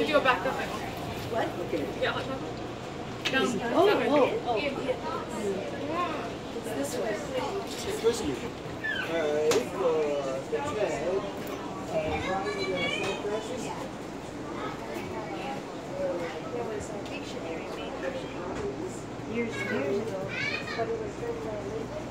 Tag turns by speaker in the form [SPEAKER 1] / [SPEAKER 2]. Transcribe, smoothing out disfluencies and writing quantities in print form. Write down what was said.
[SPEAKER 1] do a back up.
[SPEAKER 2] What?
[SPEAKER 3] Okay.
[SPEAKER 1] Yeah, hot chocolate. No.
[SPEAKER 2] Oh. It's this way.
[SPEAKER 3] Especially. Alright, for the thread. And one of the side brushes.
[SPEAKER 2] There was a dictionary made years and years ago, but it was written by a lady.